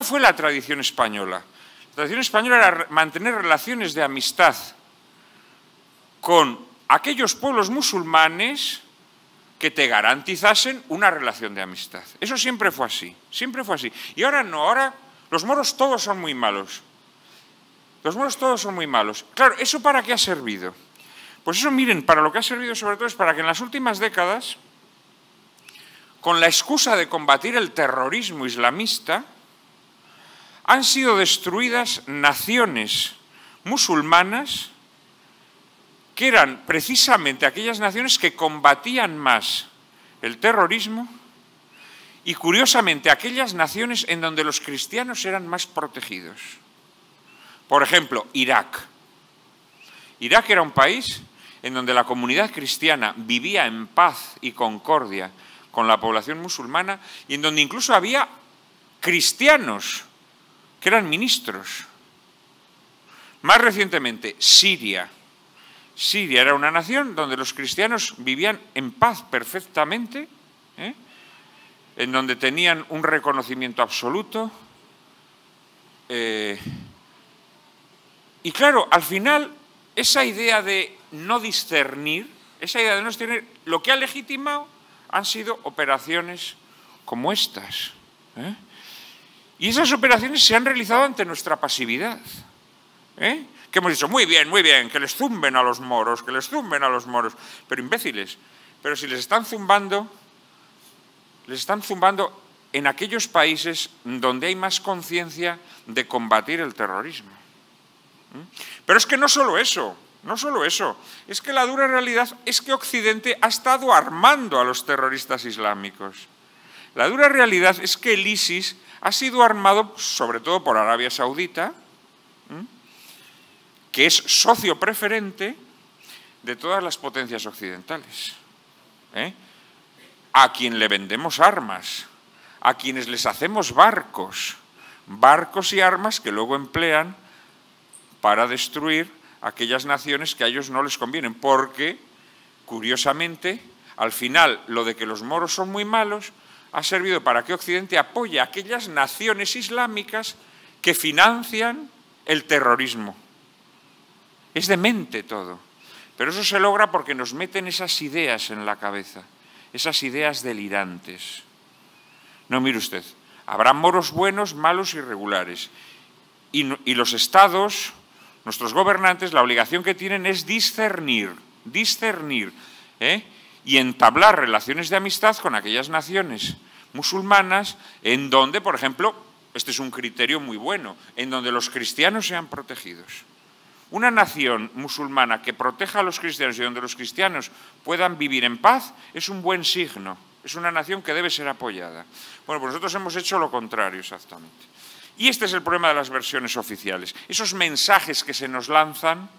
fue la tradición española? La tradición española era mantener relaciones de amistad con aquellos pueblos musulmanes que te garantizasen una relación de amistad. Eso siempre fue así, siempre fue así. Y ahora no, ahora los moros todos son muy malos. Los moros todos son muy malos. Claro, ¿eso para qué ha servido? Pues eso, miren, para lo que ha servido sobre todo es para que en las últimas décadas, con la excusa de combatir el terrorismo islamista, han sido destruidas naciones musulmanas que eran precisamente aquellas naciones que combatían más el terrorismo y, curiosamente, aquellas naciones en donde los cristianos eran más protegidos. Por ejemplo, Irak. Irak era un país en donde la comunidad cristiana vivía en paz y concordia con la población musulmana y en donde incluso había cristianos que eran ministros. Más recientemente, Siria. Siria era una nación donde los cristianos vivían en paz perfectamente, en donde tenían un reconocimiento absoluto. Y claro, al final, esa idea de no discernir, lo que ha legitimado han sido operaciones como estas. Y esas operaciones se han realizado ante nuestra pasividad. Que hemos dicho, muy bien, que les zumben a los moros, que les zumben a los moros. Pero imbéciles, pero si les están zumbando en aquellos países donde hay más conciencia de combatir el terrorismo. Pero es que no solo eso, es que la dura realidad es que Occidente ha estado armando a los terroristas islámicos. La dura realidad es que el ISIS ha sido armado sobre todo por Arabia Saudita, que es socio preferente de todas las potencias occidentales, a quien le vendemos armas, a quienes les hacemos barcos y armas que luego emplean para destruir aquellas naciones que a ellos no les convienen, porque, curiosamente, al final, lo de que los moros son muy malos ha servido para que Occidente apoye a aquellas naciones islámicas que financian el terrorismo. Es demente todo, pero eso se logra porque nos meten esas ideas en la cabeza, esas ideas delirantes. No, mire usted, habrá moros buenos, malos y regulares, y los estados, nuestros gobernantes, la obligación que tienen es discernir, y entablar relaciones de amistad con aquellas naciones musulmanas en donde, por ejemplo, este es un criterio muy bueno, en donde los cristianos sean protegidos. Una nación musulmana que proteja a los cristianos y donde los cristianos puedan vivir en paz es un buen signo, es una nación que debe ser apoyada. Bueno, pues nosotros hemos hecho lo contrario exactamente. Y este es el problema de las versiones oficiales. Esos mensajes que se nos lanzan,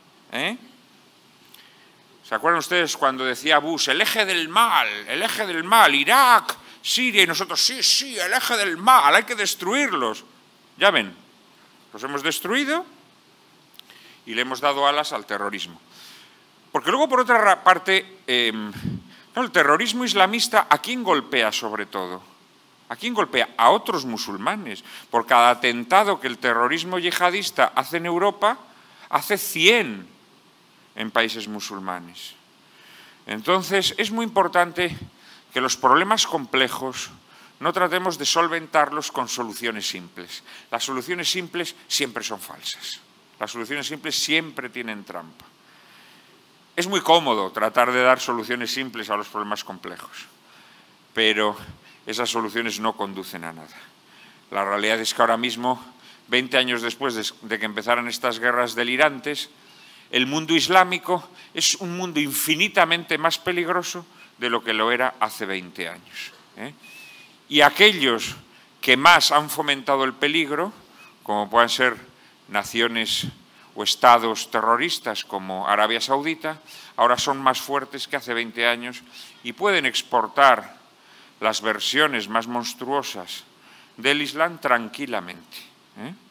¿se acuerdan ustedes cuando decía Bush, el eje del mal, Irak, Siria, y nosotros, sí, el eje del mal, hay que destruirlos? Ya ven, los hemos destruido y le hemos dado alas al terrorismo. Porque luego, por otra parte, el terrorismo islamista, ¿a quién golpea sobre todo? ¿A quién golpea? A otros musulmanes. Por cada atentado que el terrorismo yihadista hace en Europa, hace 100 en países musulmanes. Entonces, es muy importante que los problemas complejos no tratemos de solventarlos con soluciones simples. Las soluciones simples siempre son falsas. Las soluciones simples siempre tienen trampa. Es muy cómodo tratar de dar soluciones simples a los problemas complejos, pero esas soluciones no conducen a nada. La realidad es que ahora mismo, 20 años después de que empezaran estas guerras delirantes, el mundo islámico es un mundo infinitamente más peligroso de lo que lo era hace 20 años. Y aquellos que más han fomentado el peligro, como puedan ser naciones o estados terroristas como Arabia Saudita, ahora son más fuertes que hace 20 años y pueden exportar las versiones más monstruosas del Islam tranquilamente.